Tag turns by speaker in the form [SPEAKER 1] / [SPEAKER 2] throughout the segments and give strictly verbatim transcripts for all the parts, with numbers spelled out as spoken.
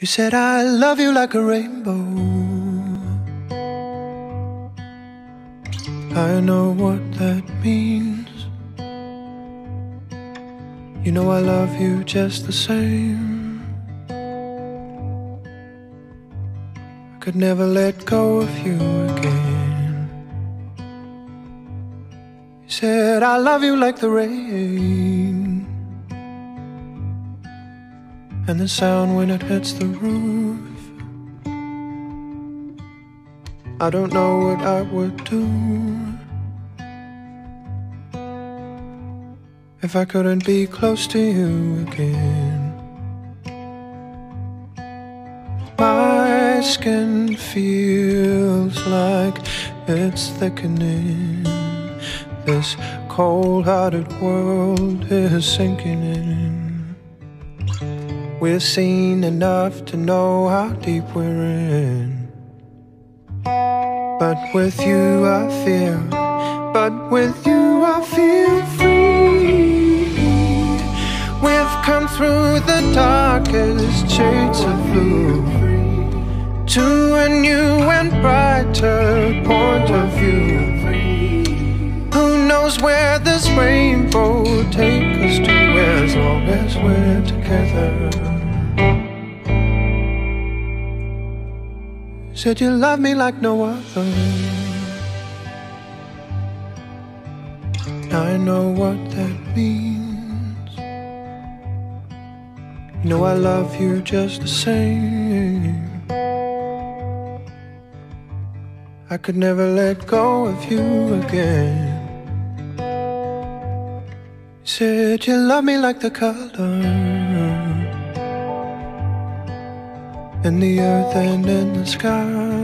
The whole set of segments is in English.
[SPEAKER 1] You said I love you like a rainbow. I know what that means. You know I love you just the same. I could never let go of you again. You said I love you like the rain, and the sound when it hits the roof. I don't know what I would do if I couldn't be close to you again. My skin feels like it's thickening. This cold-hearted world is sinking in. We've seen enough to know how deep we're in. But with you I feel, but with you I feel free. We've come through the darkest shades of blue to a new and brighter point of view. Who knows where this rainbow will take us to, as long as we're together. Said you love me like no other. I know what that means. You know I love you just the same. I could never let go of you again. You said you love me like the color in the earth and in the sky.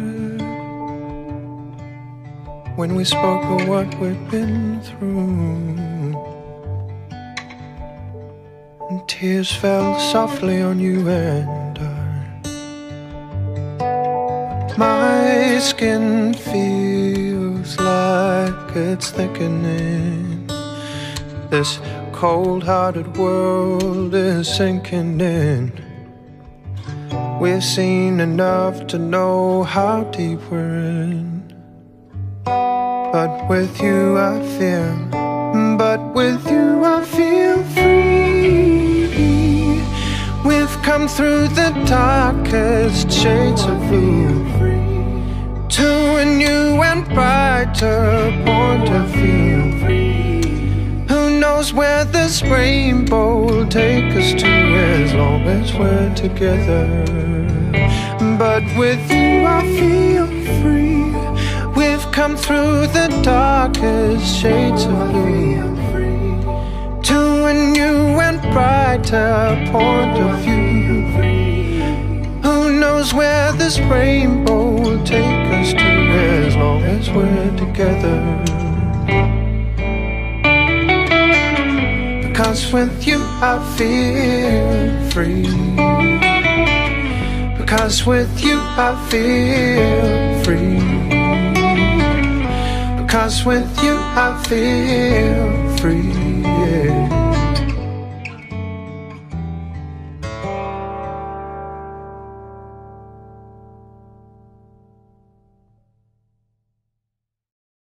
[SPEAKER 1] When we spoke of what we'd been through, and tears fell softly on you and I. My skin feels like it's thickening. This cold-hearted world is sinking in. We've seen enough to know how deep we're in. But with you I feel, but with you I feel free. We've come through the darkest shades of blue to a new and brighter point of view. Who knows where this rainbow will take us to, as long as we're together. But with you I feel free. We've come through the darkest shades of blue to a new and brighter point of view. Who knows where this rainbow will take us to, as long as we're together. Because with you I feel free. Because with you I feel free. Because with you I feel free, yeah.